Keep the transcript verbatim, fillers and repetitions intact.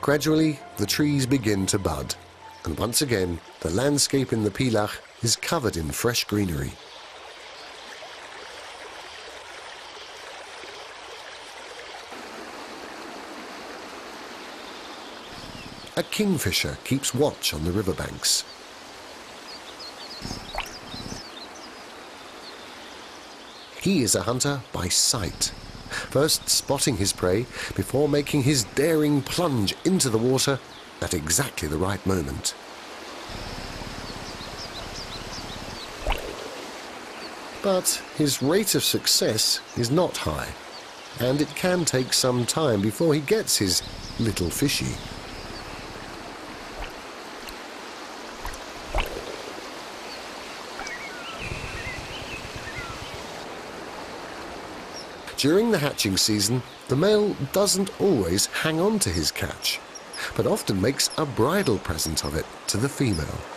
Gradually, the trees begin to bud, and once again, the landscape in the Pilach is covered in fresh greenery. A kingfisher keeps watch on the riverbanks. He is a hunter by sight, first spotting his prey before making his daring plunge into the water at exactly the right moment. But his rate of success is not high, and it can take some time before he gets his little fishy. During the hatching season, the male doesn't always hang on to his catch, but often makes a bridal present of it to the female.